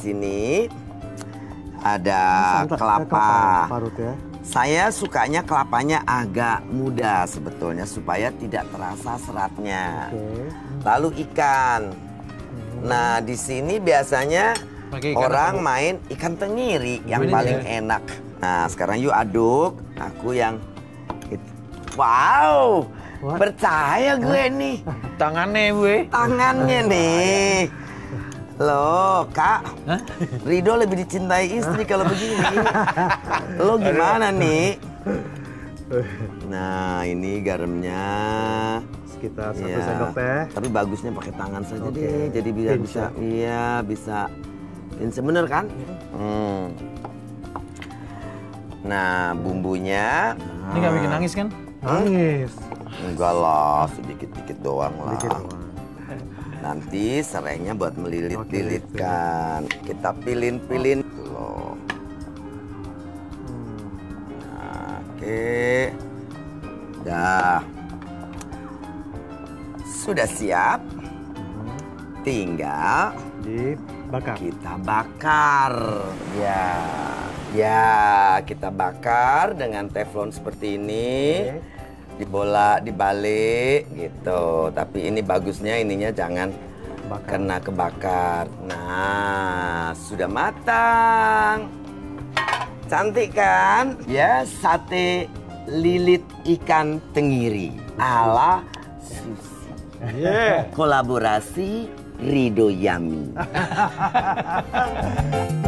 sini ada kelapa. Parut ya. Saya sukanya kelapanya agak muda sebetulnya supaya tidak terasa seratnya. Lalu ikan. Nah, di sini biasanya orang main ikan tenggiri yang paling enak. Nah, sekarang yuk aduk. Aku yang wow, percaya gue nih. Tangannya gue. Tangannya nih. Loh, Kak. Rido lebih dicintai istri kalau begini. Lo gimana nih? Nah, ini garamnya sekitar 1 sendok teh. Tapi bagusnya pakai tangan saja deh. Jadi bisa iya, bisa pince bener kan? Nah, bumbunya. Ini gak bikin nangis kan? Nangis. Enggak lah, sedikit-dikit doang lah. Sedikit doang. Nanti serainya buat melilit-lilitkan. Kita pilin-pilin loh. Nah, oke. Dah. Sudah siap. Tinggal dibakar. Kita bakar. Ya, kita bakar dengan teflon seperti ini. Dibalik gitu. Tapi ini bagusnya ininya jangan kena kebakar. Nah, sudah matang. Cantik kan? Ya, sate lilit ikan tenggiri ala Susi. Kolaborasi Rido Yami.